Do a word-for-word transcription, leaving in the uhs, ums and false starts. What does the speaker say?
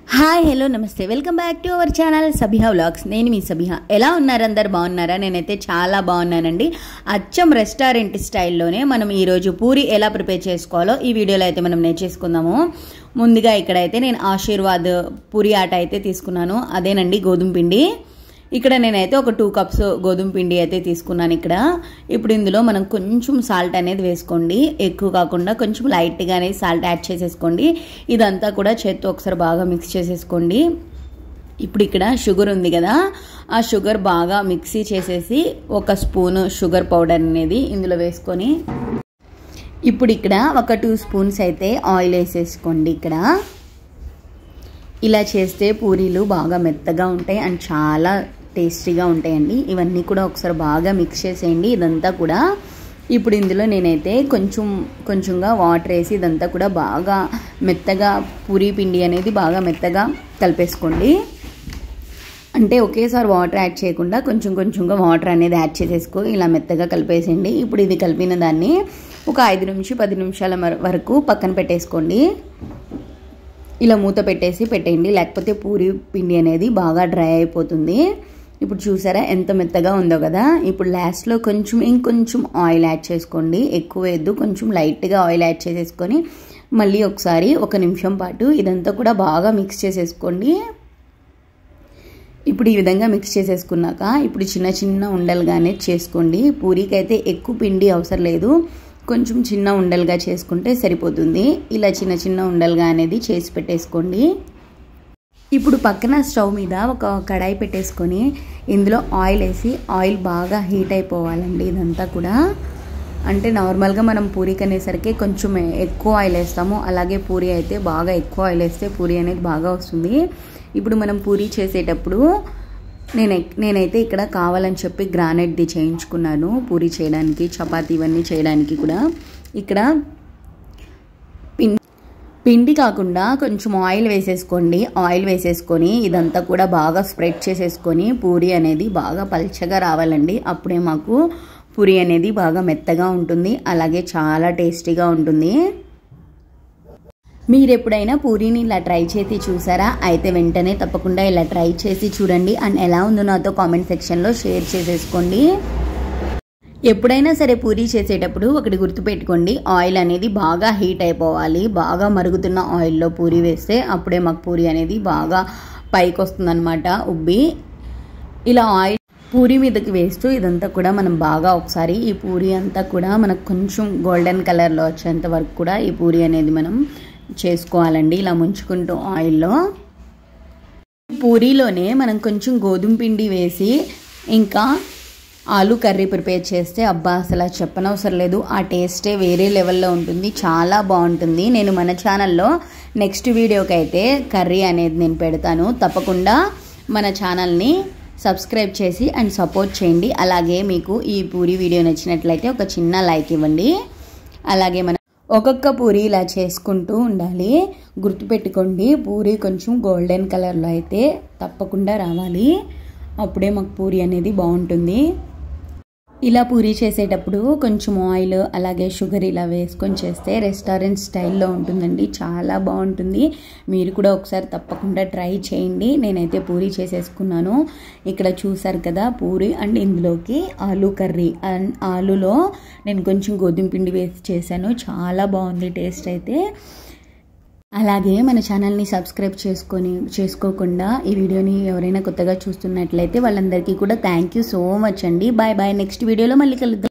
Hi hello నమస్తే welcome back to our channel Sabiha vlogs. నేను మీ సబిహా. ఎలా ఉన్నారు? అందరు బాగున్నారా? నేనైతే చాలా బాగున్నానండి. అచ్చం రెస్టారెంట్ స్టైల్లోనే మనం ఈరోజు పూరి ఎలా ప్రిపేర్ చేసుకోవాలో ఈ వీడియోలో అయితే మనం నేర్చేసుకుందాము. ముందుగా ఇక్కడైతే నేను ఆశీర్వాద్ పూరి ఆట అయితే తీసుకున్నాను. అదేనండి గోధుమ పిండి. ఇక్కడ నేనైతే ఒక టూ కప్స్ గోధుమ పిండి అయితే తీసుకున్నాను. ఇక్కడ ఇప్పుడు ఇందులో మనం కొంచెం సాల్ట్ అనేది వేసుకోండి. ఎక్కువ కాకుండా కొంచెం లైట్గా అనేది సాల్ట్ యాడ్ చేసేసుకోండి. ఇదంతా కూడా చేత్తో ఒకసారి బాగా మిక్స్ చేసేసుకోండి. ఇప్పుడు ఇక్కడ షుగర్ ఉంది కదా, ఆ షుగర్ బాగా మిక్సీ చేసేసి ఒక స్పూన్ షుగర్ పౌడర్ అనేది ఇందులో వేసుకొని ఇప్పుడు ఇక్కడ ఒక టూ స్పూన్స్ అయితే ఆయిల్ వేసేసుకోండి. ఇక్కడ ఇలా చేస్తే పూరీలు బాగా మెత్తగా ఉంటాయి అండ్ చాలా టేస్టీగా ఉంటాయండి. ఇవన్నీ కూడా ఒకసారి బాగా మిక్స్ చేసేయండి ఇదంతా కూడా. ఇప్పుడు ఇందులో నేనైతే కొంచెం కొంచెంగా వాటర్ వేసి ఇదంతా కూడా బాగా మెత్తగా పూరీ పిండి అనేది బాగా మెత్తగా కలిపేసుకోండి. అంటే ఒకేసారి వాటర్ యాడ్ చేయకుండా కొంచెం కొంచెంగా వాటర్ అనేది యాడ్ చేసేసుకో ఇలా మెత్తగా కలిపేసేయండి. ఇప్పుడు ఇది కలిపిన దాన్ని ఒక ఐదు నుంచి పది నిమిషాల వరకు పక్కన పెట్టేసుకోండి. ఇలా మూత పెట్టేసి పెట్టేయండి, లేకపోతే పూరి పిండి అనేది బాగా డ్రై అయిపోతుంది. ఇప్పుడు చూసారా ఎంత మెత్తగా ఉందో కదా. ఇప్పుడు లాస్ట్లో కొంచెం ఇంకొంచెం ఆయిల్ యాడ్ చేసుకోండి. ఎక్కువ వేయద్దు, కొంచెం లైట్గా ఆయిల్ యాడ్ చేసేసుకొని మళ్ళీ ఒకసారి ఒక నిమిషం పాటు ఇదంతా కూడా బాగా మిక్స్ చేసేసుకోండి. ఇప్పుడు ఈ విధంగా మిక్స్ చేసేసుకున్నాక ఇప్పుడు చిన్న చిన్న ఉండలుగానే చేసుకోండి. పూరీకి అయితే ఎక్కువ పిండి అవసరం లేదు, కొంచెం చిన్న ఉండలుగా చేసుకుంటే సరిపోతుంది. ఇలా చిన్న చిన్న ఉండలుగా అనేది చేసి పెట్టేసుకోండి. ఇప్పుడు పక్కన స్టవ్ మీద ఒక కడాయి పెట్టేసుకొని ఇందులో ఆయిల్ వేసి ఆయిల్ బాగా హీట్ అయిపోవాలండి. ఇదంతా కూడా అంటే నార్మల్గా మనం పూరీకి అనేసరికి కొంచెం ఎక్కువ ఆయిల్ వేస్తాము, అలాగే పూరీ అయితే బాగా ఎక్కువ ఆయిల్ వేస్తే పూరీ అనేది బాగా వస్తుంది. ఇప్పుడు మనం పూరీ చేసేటప్పుడు నేనే నేనైతే ఇక్కడ కావాలని చెప్పి గ్రానైట్ది చేయించుకున్నాను పూరీ చేయడానికి, చపాతీ ఇవన్నీ చేయడానికి కూడా. ఇక్కడ పిండి పిండి కాకుండా కొంచెం ఆయిల్ వేసేసుకోండి. ఆయిల్ వేసేసుకొని ఇదంతా కూడా బాగా స్ప్రెడ్ చేసేసుకొని పూరీ అనేది బాగా పల్చగా రావాలండి. అప్పుడే మాకు పూరీ అనేది బాగా మెత్తగా ఉంటుంది, అలాగే చాలా టేస్టీగా ఉంటుంది. మీరు ఎప్పుడైనా పూరీని ఇలా ట్రై చేసి చూసారా? అయితే వెంటనే తప్పకుండా ఇలా ట్రై చేసి చూడండి అండ్ ఎలా ఉందో నాతో కామెంట్ సెక్షన్లో షేర్ చేసేసుకోండి. ఎప్పుడైనా సరే పూరీ చేసేటప్పుడు ఒకటి గుర్తుపెట్టుకోండి, ఆయిల్ అనేది బాగా హీట్ అయిపోవాలి. బాగా మరుగుతున్న ఆయిల్లో పూరీ వేస్తే అప్పుడే మాకు పూరీ అనేది బాగా పైకి వస్తుంది అనమాట, ఉబ్బి. ఇలా ఆయిల్ పూరీ మీదకి వేస్తూ ఇదంతా కూడా మనం బాగా ఒకసారి ఈ పూరీ అంతా కూడా మనకు కొంచెం గోల్డెన్ కలర్లో వచ్చేంత వరకు కూడా ఈ పూరీ అనేది మనం చేసుకోవాలండి. ఇలా ముంచుకుంటూ ఆయిల్లో పూరీలోనే మనం కొంచెం గోధుమ పిండి వేసి ఇంకా ఆలు కర్రీ ప్రిపేర్ చేస్తే అబ్బా అసలు చెప్పనవసరం లేదు, ఆ టేస్టే వేరే లెవెల్లో ఉంటుంది, చాలా బాగుంటుంది. నేను మన ఛానల్లో నెక్స్ట్ వీడియోకి అయితే కర్రీ అనేది నేను పెడతాను. తప్పకుండా మన ఛానల్ని సబ్స్క్రైబ్ చేసి అండ్ సపోర్ట్ చేయండి. అలాగే మీకు ఈ పూరీ వీడియో నచ్చినట్లయితే ఒక చిన్న లైక్ ఇవ్వండి. అలాగే మన ఒక్కొక్క పూరీ ఇలా చేసుకుంటూ ఉండాలి. గుర్తుపెట్టుకోండి, పూరీ కొంచెం గోల్డెన్ కలర్లో అయితే తప్పకుండా రావాలి, అప్పుడే మాకు పూరీ అనేది బాగుంటుంది. ఇలా పూరీ చేసేటప్పుడు కొంచెం ఆయిల్ అలాగే షుగర్ ఇలా వేసుకొని చేస్తే రెస్టారెంట్ స్టైల్లో ఉంటుందండి, చాలా బాగుంటుంది. మీరు కూడా ఒకసారి తప్పకుండా ట్రై చేయండి. నేనైతే పూరీ చేసేసుకున్నాను. ఇక్కడ చూసారు కదా పూరీ అండ్ ఇందులోకి ఆలు కర్రీ అండ్ ఆలులో నేను కొంచెం గోధుమ పిండి వేసి చేశాను, చాలా బాగుంది టేస్ట్ అయితే. అలాగే మన ఛానల్ని సబ్స్క్రైబ్ చేసుకొని చేసుకోకుండా ఈ వీడియోని ఎవరైనా కొత్తగా చూస్తున్నట్లయితే వాళ్ళందరికీ కూడా థ్యాంక్ యూ సో మచ్ అండి. Bye bye. నెక్స్ట్ వీడియోలో మళ్ళీ కలుద్దాం.